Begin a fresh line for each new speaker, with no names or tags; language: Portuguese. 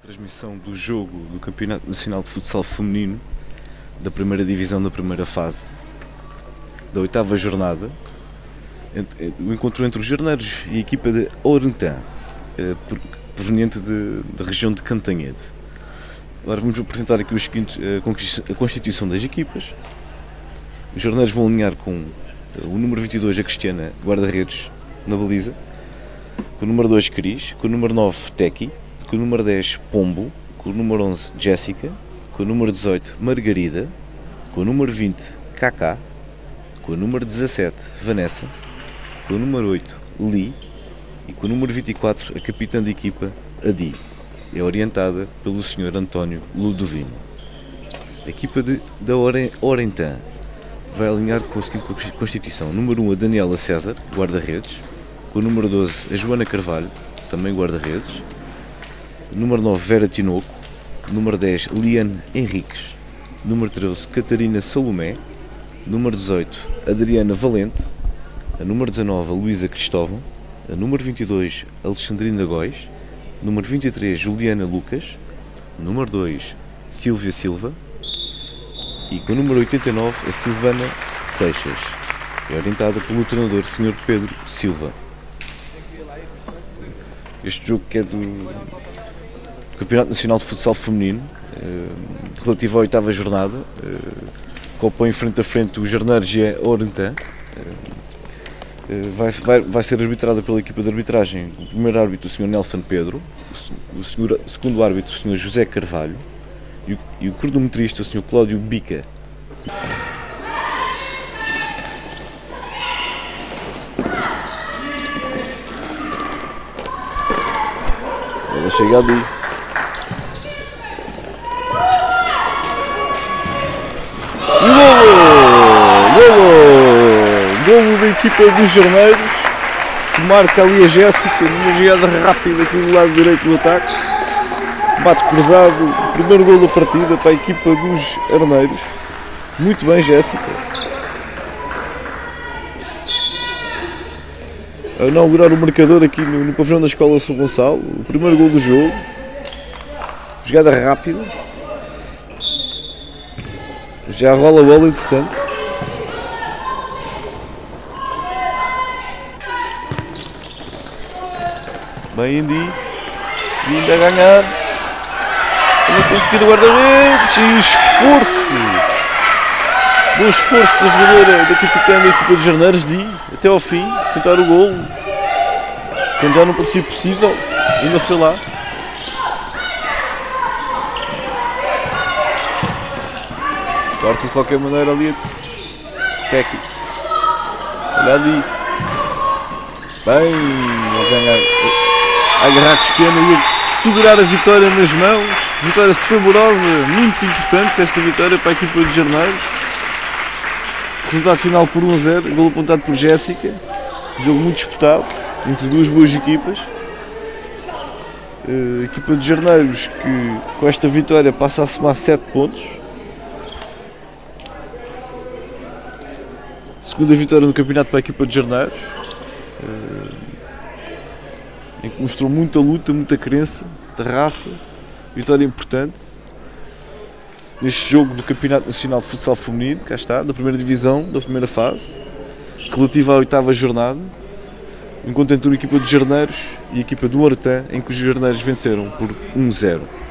Transmissão do jogo do Campeonato Nacional de Futsal Feminino da primeira divisão da primeira fase da oitava jornada, o encontro entre os Jarneiros e a equipa de Orentã, proveniente da região de Cantanhede. Agora vamos apresentar aqui a constituição das equipas. Os Jarneiros vão alinhar com o número 22, a Cristiana, guarda-redes, na baliza, com o número 2, Cris, com o número 9, Tequi, com o número 10, Pombo, com o número 11, Jéssica, com o número 18, Margarida, com o número 20, Cacá, com o número 17, Vanessa, com o número 8, Li, e com o número 24, a capitã da equipa, Adi. É orientada pelo Sr. António Ludovino. A equipa da Orentã vai alinhar com a seguinte constituição: número 1, a Daniela César, guarda-redes, com o número 12, a Joana Carvalho, também guarda-redes, número 9, Vera Tinoco, número 10, Liane Henriques, número 13, Catarina Salomé, número 18, Adriana Valente, a número 19, a Luísa Cristóvão, a número 22, Alexandrina Góis, número 23, Juliana Lucas, número 2, Silvia Silva, e com o número 89, a Silvana Seixas. É orientada pelo treinador Sr. Pedro Silva. Este jogo que é do Campeonato Nacional de Futsal Feminino, relativo à oitava jornada, compõe frente a frente os Jarneiros e a Orentã. Vai ser arbitrada pela equipa de arbitragem o primeiro árbitro, o Sr. Nelson Pedro, o segundo árbitro, o Sr. José Carvalho, e o cronometrista, o Sr. Cláudio Bica. Ela chega ali. Golo da equipa dos Jarneiros, que marca ali a Jéssica, numa jogada rápida aqui do lado direito do ataque. Bate cruzado, primeiro golo da partida para a equipa dos Jarneiros. Muito bem, Jéssica. A inaugurar o marcador aqui no pavilhão da Escola São Gonçalo. O primeiro golo do jogo. Jogada rápida. Já rola a bola, entretanto. Bem, Indy. Indy a ganhar. Vamos conseguir o guarda-redes. E esforço. Bom esforço da jogadora da capitã da equipa dos Jarneiros de até ao fim tentar o golo. Quando já não parecia possível, ainda foi lá. Corta de qualquer maneira ali Tequi. Olha ali. Bem, a agarrar a Cristiana e a segurar a vitória nas mãos. Vitória saborosa, muito importante esta vitória para a equipa dos Jarneiros. Resultado final por 1-0, golo apontado por Jéssica. Jogo muito disputado entre duas boas equipas. A equipa dos Jarneiros, que com esta vitória passa a somar 7 pontos. Segunda vitória no campeonato para a equipa de Jarneiros, em que mostrou muita luta, muita crença, muita raça. Vitória importante neste jogo do Campeonato Nacional de Futsal Feminino, cá está, da primeira divisão, da primeira fase, relativa à oitava jornada, enquanto entre a equipa dos Jarneiros e a equipa do Orentã, em que os Jarneiros venceram por 1-0.